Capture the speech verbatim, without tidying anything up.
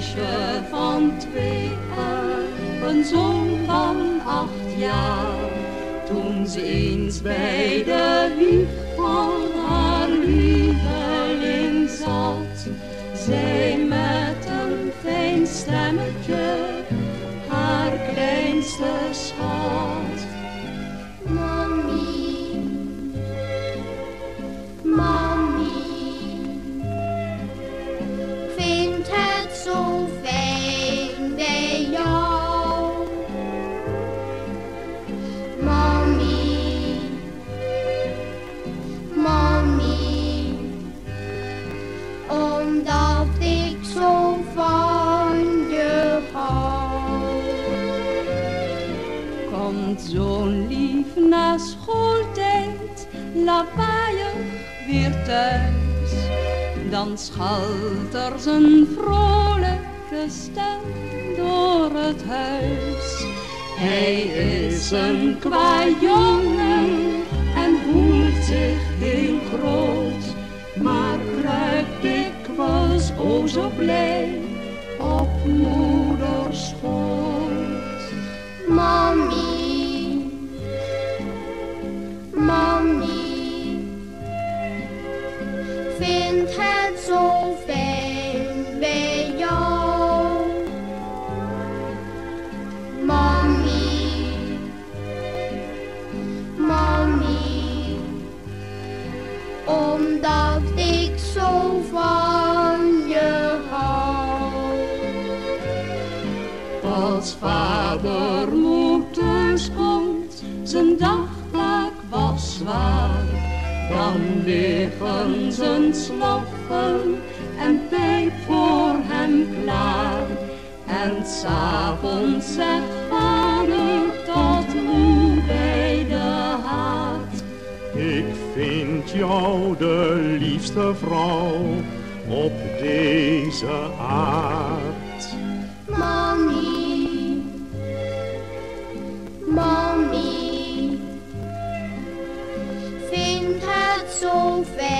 meisje van twee en een zoon van acht jaar. Toen ze eens bij de wieg van haar lieveling zat, zij met een fijn stemmetje haar kleinste schat. Mami, mami, ik vind het zo fijn bij jou. Mami, mami, omdat ik zo van je hou. Komt zo'n lief na schooltijd, lawaaiig weer thuis, dan schalt er zijn vrolijke stem door het huis. Hij is een kwajongen en voelt zich heel groot, maar kruipt dikwijls o zo blij op moeders schoot. Mami, mami, vind het zo fijn bij jou. Mami, mami, omdat ik zo van je hou. Als vader moe thuis komt, zijn dagtaak was zwaar, dan liggen zijn sloffen en pijp voor hem klaar. En 's avonds zegt vader tot moe bij de haard: ik vind jou de liefste vrouw op deze aard. Mami, mami, vind het zo fijn